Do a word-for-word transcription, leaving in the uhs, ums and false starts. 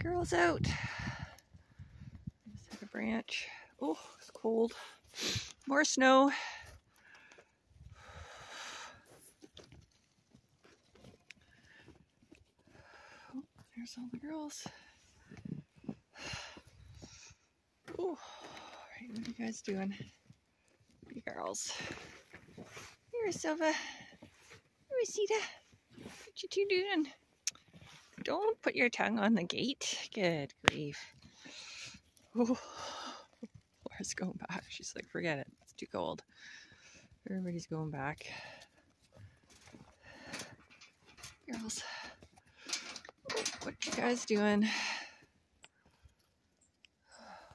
girls out. Just hit a branch. Oh, it's cold. More snow. Oh, there's all the girls. Oh, all right, what are you guys doing? You girls. Here, Silva. Rosita. What you two doing? Don't put your tongue on the gate. Good grief. Oh, Laura's going back. She's like, forget it. It's too cold. Everybody's going back. Girls. Oh, what you guys doing?